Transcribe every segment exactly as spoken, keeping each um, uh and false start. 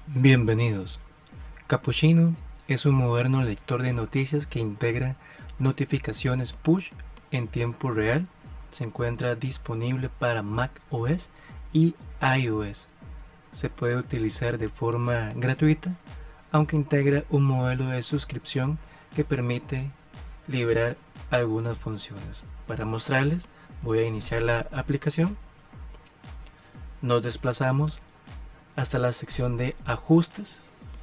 Bienvenidos. Cappuccino es un moderno lector de noticias que integra notificaciones push en tiempo real. Se encuentra disponible para Mac O S y iOS. Se puede utilizar de forma gratuita, aunque integra un modelo de suscripción que permite liberar algunas funciones. Para mostrarles, voy a iniciar la aplicación. Nos desplazamos hasta la sección de ajustes,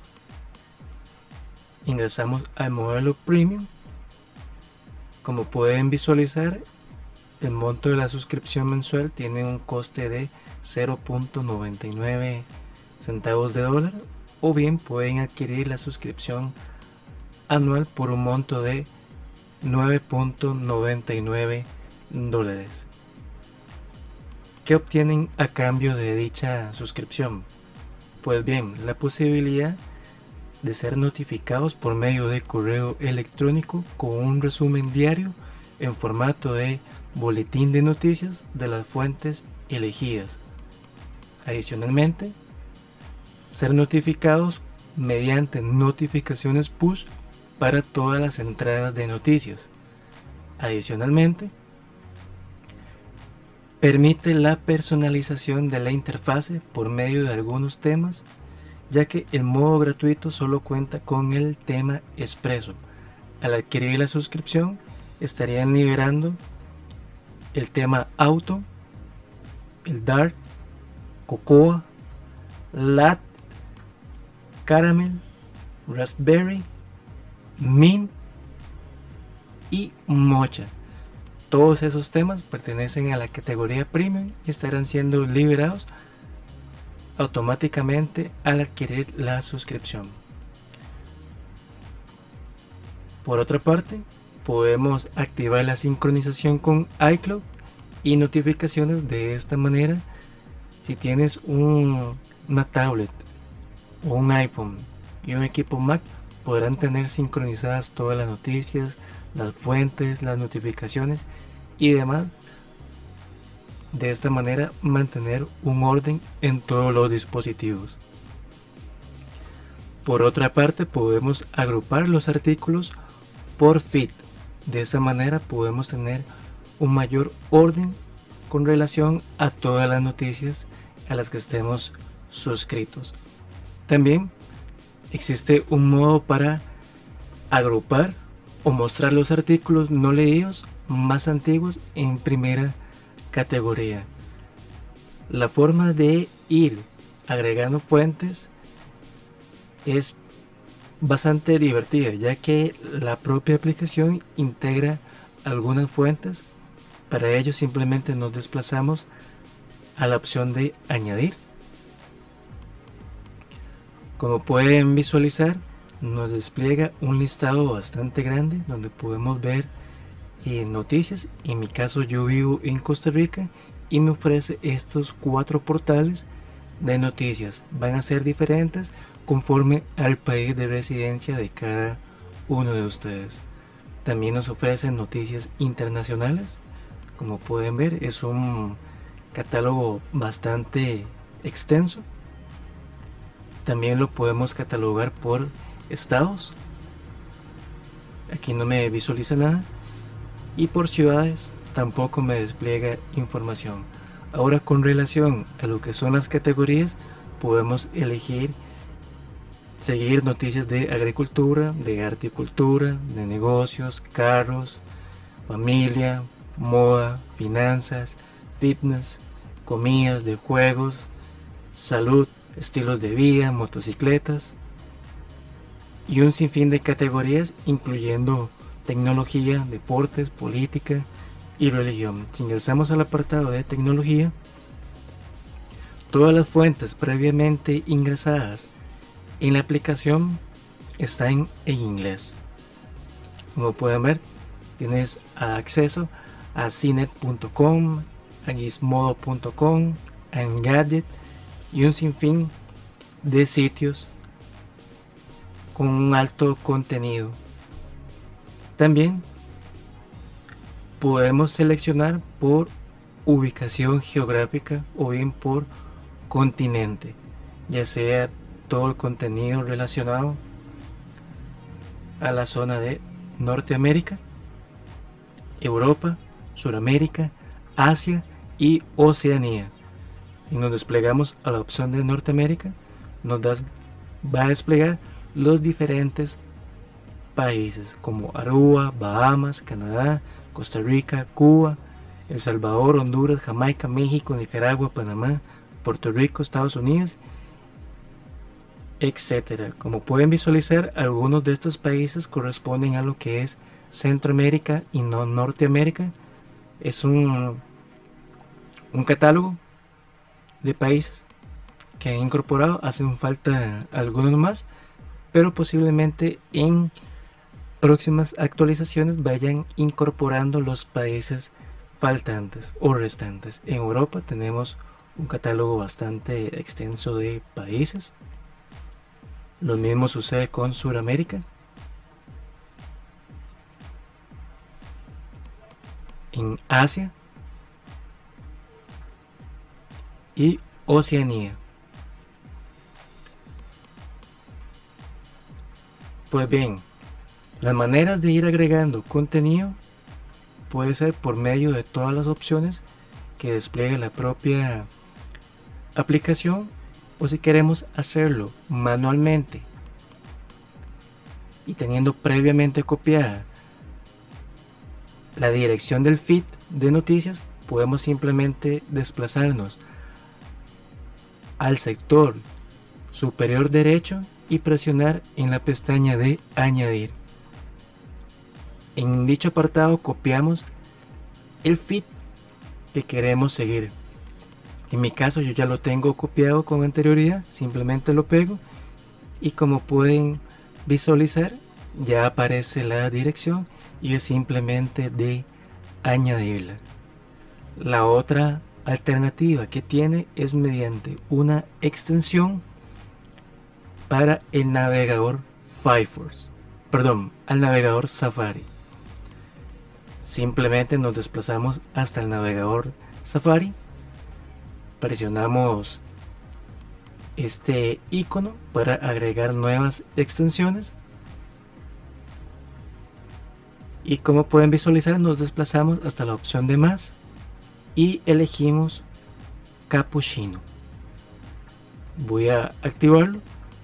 ingresamos al modelo premium. Como pueden visualizar, el monto de la suscripción mensual tiene un coste de cero punto noventa y nueve centavos de dólar, o bien pueden adquirir la suscripción anual por un monto de nueve punto noventa y nueve dólares. ¿Qué obtienen a cambio de dicha suscripción? Pues bien, la posibilidad de ser notificados por medio de correo electrónico con un resumen diario en formato de boletín de noticias de las fuentes elegidas. Adicionalmente, ser notificados mediante notificaciones push para todas las entradas de noticias. Adicionalmente, permite la personalización de la interfase por medio de algunos temas, ya que el modo gratuito solo cuenta con el tema expreso. Al adquirir la suscripción, estarían liberando el tema auto, el dark, cocoa, lat, caramel, raspberry, mint y mocha. Todos esos temas pertenecen a la categoría premium y estarán siendo liberados automáticamente al adquirir la suscripción. Por otra parte, podemos activar la sincronización con iCloud y notificaciones de esta manera. Si tienes un, una tablet o un iPhone y un equipo Mac, podrán tener sincronizadas todas las noticias, las fuentes, las notificaciones y demás. De esta manera mantener un orden en todos los dispositivos. Por otra parte, podemos agrupar los artículos por feed. De esta manera podemos tener un mayor orden con relación a todas las noticias a las que estemos suscritos. También existe un modo para agrupar o mostrar los artículos no leídos más antiguos en primera categoría. La forma de ir agregando fuentes es bastante divertida, ya que la propia aplicación integra algunas fuentes. Para ello simplemente nos desplazamos a la opción de añadir. Como pueden visualizar, nos despliega un listado bastante grande donde podemos ver eh, noticias. En mi caso, yo vivo en Costa Rica y me ofrece estos cuatro portales de noticias. Van a ser diferentes conforme al país de residencia de cada uno de ustedes. También nos ofrecen noticias internacionales. Como pueden ver, es un catálogo bastante extenso. También lo podemos catalogar por estados. Aquí no me visualiza nada. Y por ciudades tampoco me despliega información. Ahora, con relación a lo que son las categorías, podemos elegir seguir noticias de agricultura, de arte y cultura, de negocios, carros, familia, moda, finanzas, fitness, comidas, de juegos, salud, estilos de vida, motocicletas y un sinfín de categorías, incluyendo tecnología, deportes, política y religión. Si ingresamos al apartado de tecnología, todas las fuentes previamente ingresadas en la aplicación están en inglés. Como pueden ver, tienes acceso a C net punto com, a gizmodo punto com, a Engadget y un sinfín de sitios con un alto contenido. También podemos seleccionar por ubicación geográfica o bien por continente, ya sea todo el contenido relacionado a la zona de Norteamérica, Europa, Suramérica, Asia y Oceanía. Y nos desplegamos a la opción de Norteamérica, nos da, va a desplegar los diferentes países como Aruba, Bahamas, Canadá, Costa Rica, Cuba, El Salvador, Honduras, Jamaica, México, Nicaragua, Panamá, Puerto Rico, Estados Unidos, etcétera. Como pueden visualizar, algunos de estos países corresponden a lo que es Centroamérica y no Norteamérica. Es un, un catálogo de países que han incorporado, hacen falta algunos más, pero posiblemente en próximas actualizaciones vayan incorporando los países faltantes o restantes. En Europa tenemos un catálogo bastante extenso de países. Lo mismo sucede con Sudamérica. En Asia y Oceanía. Pues bien, las maneras de ir agregando contenido puede ser por medio de todas las opciones que despliega la propia aplicación, o si queremos hacerlo manualmente y teniendo previamente copiada la dirección del feed de noticias, podemos simplemente desplazarnos al sector superior derecho y presionar en la pestaña de añadir. En dicho apartado copiamos el feed que queremos seguir. En mi caso yo ya lo tengo copiado con anterioridad, simplemente lo pego y como pueden visualizar ya aparece la dirección y es simplemente de añadirla. La otra alternativa que tiene es mediante una extensión para el navegador Firefox, perdón, al navegador Safari. Simplemente nos desplazamos hasta el navegador Safari, presionamos este icono para agregar nuevas extensiones y como pueden visualizar nos desplazamos hasta la opción de más y elegimos Capuchino. Voy a activarlo.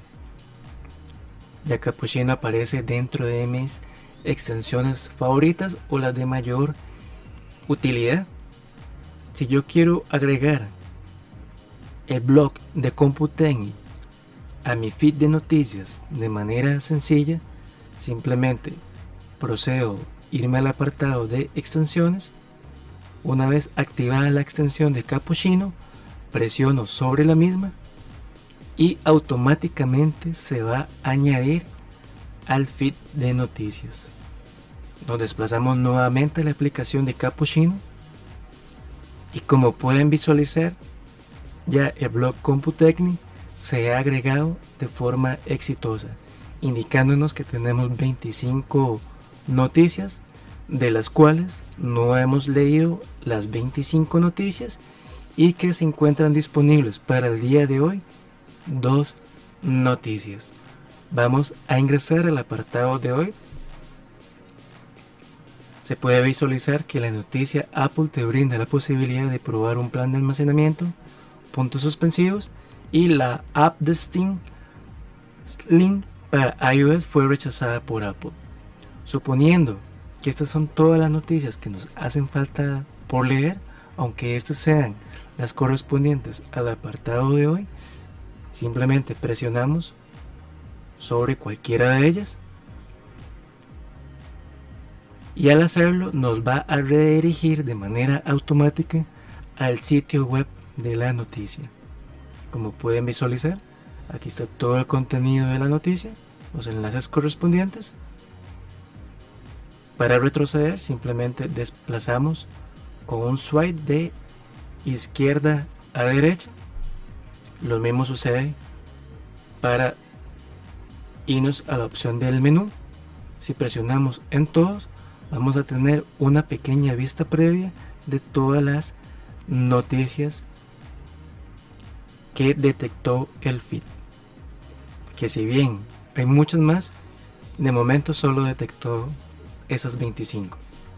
Ya Capuchino aparece dentro de mis extensiones favoritas o las de mayor utilidad. Si yo quiero agregar el blog de Computecnic a mi feed de noticias de manera sencilla, simplemente procedo a irme al apartado de extensiones. Una vez activada la extensión de Capuchino, presiono sobre la misma y automáticamente se va a añadir al feed de noticias. Nos desplazamos nuevamente a la aplicación de Capuchino y como pueden visualizar, ya el blog Computecnic se ha agregado de forma exitosa, indicándonos que tenemos veinticinco noticias, de las cuales no hemos leído las veinticinco noticias y que se encuentran disponibles para el día de hoy dos noticias. Vamos a ingresar al apartado de hoy. Se puede visualizar que la noticia Apple te brinda la posibilidad de probar un plan de almacenamiento, puntos suspensivos, y la app de Steam Link para iOS fue rechazada por Apple. Suponiendo que estas son todas las noticias que nos hacen falta por leer, aunque estas sean las correspondientes al apartado de hoy, simplemente presionamos sobre cualquiera de ellas y al hacerlo nos va a redirigir de manera automática al sitio web de la noticia. Como pueden visualizar, aquí está todo el contenido de la noticia, los enlaces correspondientes. Para retroceder simplemente desplazamos con un swipe de izquierda a derecha. Lo mismo sucede para irnos a la opción del menú. Si presionamos en todos, vamos a tener una pequeña vista previa de todas las noticias que detectó el feed. que si bien hay muchas más, de momento solo detectó esas veinticinco.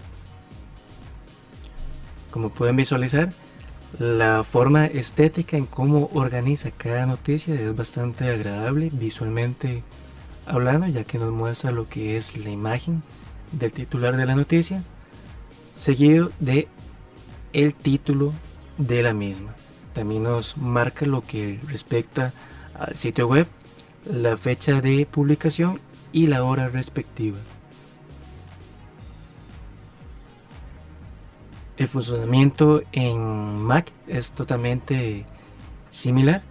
Como pueden visualizar, la forma estética en cómo organiza cada noticia es bastante agradable visualmente hablando, ya que nos muestra lo que es la imagen del titular de la noticia, seguido de el título de la misma. También nos marca lo que respecta al sitio web, la fecha de publicación y la hora respectiva. El funcionamiento en Mac es totalmente similar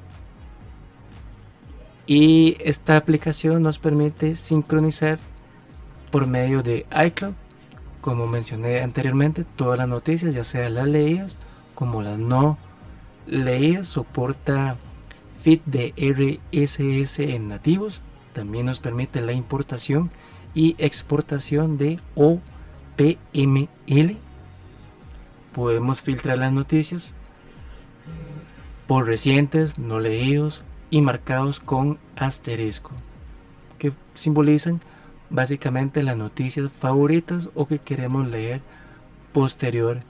y esta aplicación nos permite sincronizar por medio de iCloud, como mencioné anteriormente, todas las noticias, ya sea las leídas como las no leídas. Soporta feed de R S S en nativos, también nos permite la importación y exportación de O P M L. Podemos filtrar las noticias por recientes, no leídos y marcados con asterisco, que simbolizan básicamente las noticias favoritas o que queremos leer posteriormente.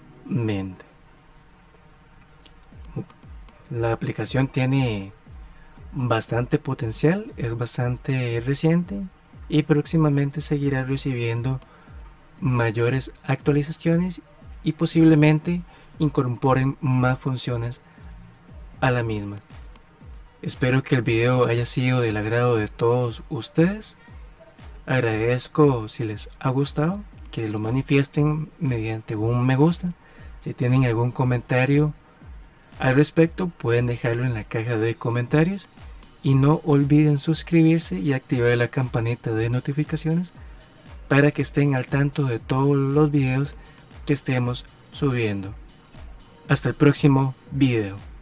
La aplicación tiene bastante potencial, es bastante reciente y próximamente seguirá recibiendo mayores actualizaciones y posiblemente incorporen más funciones a la misma. Espero que el video haya sido del agrado de todos ustedes. Agradezco si les ha gustado, que lo manifiesten mediante un me gusta. Si tienen algún comentario al respecto, pueden dejarlo en la caja de comentarios. Y no olviden suscribirse y activar la campanita de notificaciones para que estén al tanto de todos los videos que estemos subiendo. Hasta el próximo video.